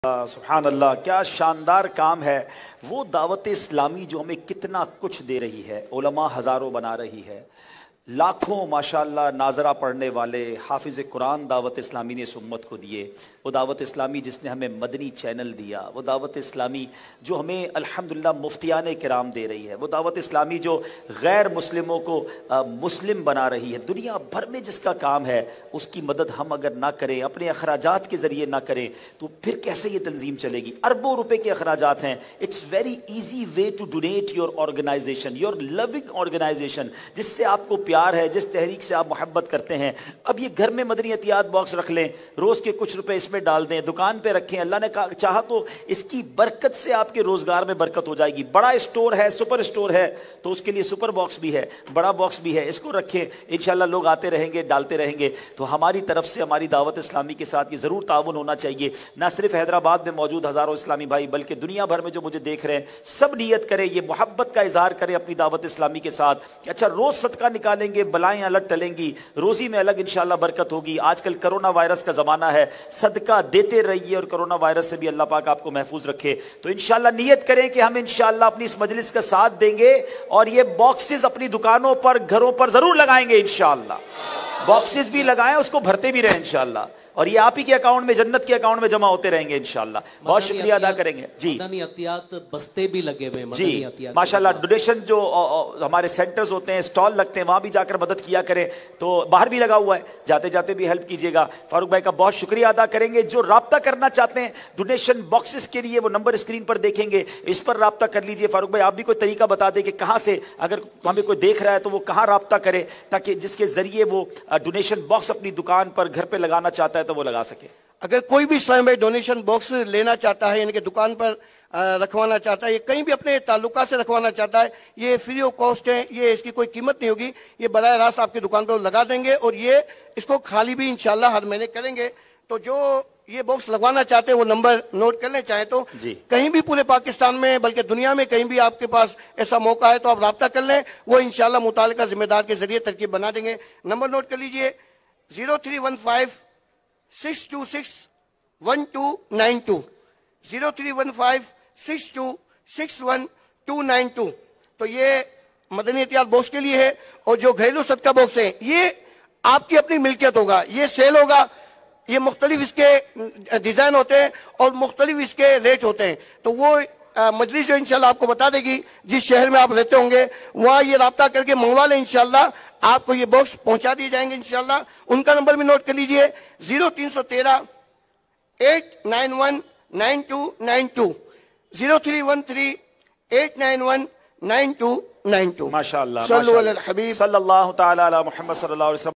سبحان اللہ، کیا شاندار کام ہے وہ دعوت اسلامی جو ہمیں کتنا کچھ دے رہی ہے، علماء ہزاروں بنا رہی ہے، لاکھوں ماشاءاللہ ناظرہ پڑھنے والے حافظ قرآن دعوت اسلامی نے اس امت کو دیے، وہ دعوت اسلامی جس نے ہمیں مدنی چینل دیا، وہ دعوت اسلامی جو ہمیں الحمدللہ مفتیان کرام دے رہی ہے، وہ دعوت اسلامی جو غیر مسلموں کو مسلم بنا رہی ہے، دنیا بھر میں جس کا کام ہے اس کی مدد ہم اگر نہ کریں، اپنے اخراجات کے ذریعے نہ کریں تو پھر کیسے یہ تنظیم چلے گی؟ اربوں روپے کے اخراجات ہیں۔ It's very easy way to donate your organisation, your loving organisation, جس سے آپ کو پیار ہے، جس تحریک سے آپ محبت کرتے ہیں۔ اب یہ گھر میں مدنی احتیاط باکس رکھ لیں، روز کے کچھ روپے اس میں ڈال دیں، دکان پہ رکھیں، اللہ نے چاہا تو اس کی برکت سے آپ کے روزگار میں برکت ہو جائے گی۔ بڑا اسٹور ہے، سپر اسٹور ہے، تو اس کے لیے سپر باکس بھی ہے، بڑا باکس بھی ہے، اس کو رکھیں، انشاءاللہ لوگ آتے رہیں گے، ڈالتے رہیں گے۔ تو ہماری طرف سے ہماری دعوت اسلامی کے ساتھ یہ ضرور تعاون ہونا چاہیے۔ نہ صرف حیدرآباد میں موجود ہزاروں اسلامی بھائی بلکہ دنیا بھر میں جو مجھے دیکھ رہے ہیں، سب نیت کریں، یہ محبت کا اظہار کریں اپنی دعوت اسلامی کے ساتھ کہ اچھا روز صدقہ نکالیں گے، بلائیں الگ ٹلیں گی، روزی میں الگ انشاءاللہ برکت ہوگی۔ آج کل کرونا وائرس کا زمانہ ہے، صدقہ دیتے رہیے اور کرونا وائرس سے بھی اللہ پاک آپ کو محفوظ رکھے۔ تو انشاءاللہ نیت کریں کہ ہم انشاءاللہ اپنی اس مجلس کا ساتھ دیں گے اور یہ باکسز اپنی دکانوں پر، گھروں پر ضرور لگائیں گے انشاءاللہ۔ باکسز بھی لگائیں، اس کو بھرتے بھی رہیں انشاءاللہ، اور یہ آپ ہی کے اکاؤنٹ میں، جنت کے اکاؤنٹ میں جمع ہوتے رہیں گے انشاءاللہ۔ بہت شکریہ ادا کریں گے جی۔ مدنی احتیاط بستے بھی لگے ہوئے ہیں جی ماشاءاللہ، ڈونیشن جو ہمارے سینٹرز ہوتے ہیں، سٹال لگتے ہیں، وہاں بھی جا کر مدد کیا کریں، تو باہر بھی لگا ہوا ہے، جاتے جاتے بھی ہیلپ کیجیے گا۔ فاروق بھائی کا بہت شکریہ ادا کریں گے۔ جو رابطہ کرنا چاہتے ہیں ڈونیشن باکسز کے لیے، وہ نمبر اسکرین پر دیکھیں گے، اس پر رابطہ کر لیجیے۔ فاروق بھائی آپ بھی کوئی طریقہ بتا دیں کہ کہاں سے اگر ہمیں کوئی دیکھ رہا ہے تو وہ کہاں رابطہ کرے، تاکہ جس کے ذریعے وہ ڈونیشن باکس اپنی دکان پر، گھر پہ لگانا چاہتا ہے تو وہ لگا سکے۔ اگر کوئی بھی اسلام بھائی ڈونیشن باکس لینا چاہتا ہے، یعنی کہ دکان پر رکھوانا چاہتا ہے، یہ کہیں بھی اپنے تعلقات سے رکھوانا چاہتا ہے، یہ فری آف کاسٹ ہے، یہ اس کی کوئی قیمت نہیں ہوگی، یہ براہ راست آپ کی دکان پر لگا دیں گے، اور یہ اس کو خالی بھی انشاءاللہ ہر مہینے کریں گے۔ تو جو یہ باکس لگوانا چاہتے ہیں وہ نمبر نوٹ کر لیں، چاہیں تو کہیں بھی پورے پاکستان میں بلکہ دنیا میں کہیں بھی آپ کے پاس ایسا موقع ہے تو آپ رابطہ کر لیں، وہ انشاءاللہ متعلقہ ذمہ دار کے ذریعے ترکیب بنا دیں گے۔ نمبر نوٹ کر لیجئے 0315-626-1292 0315-626-1292۔ تو یہ مدنی احتیاط باکس کے لیے ہے، اور جو گھریلو صدقہ باکس ہے یہ آپ کی اپنی ملکیت ہوگا، یہ سیل ہوگا، یہ مختلف اس کے ڈیزائن ہوتے ہیں اور مختلف اس کے ریٹ ہوتے ہیں، تو وہ مجلس جو انشاءاللہ آپ کو بتا دے گی، جس شہر میں آپ رہتے ہوں گے وہاں یہ رابطہ کر کے منگوا لیں، انشاءاللہ آپ کو یہ باکس پہنچا دیے جائیں گے انشاءاللہ۔ ان کا نمبر بھی نوٹ کر لیجئے 0313-891-9292 0313-891-9292۔ ماشاءاللہ صلو علی الحبیب صلی اللہ تعالی علی محمد صلی اللہ علیہ وسلم۔